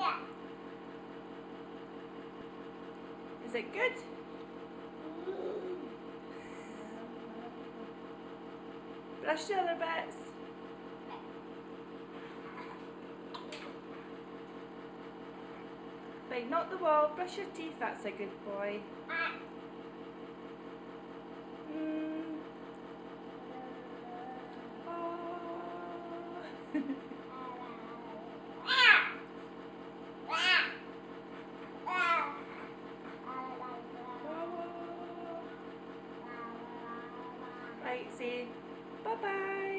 Is it good? Brush the other bits. Wait, not the wall. Brush your teeth. That's a good boy. Right, say bye-bye.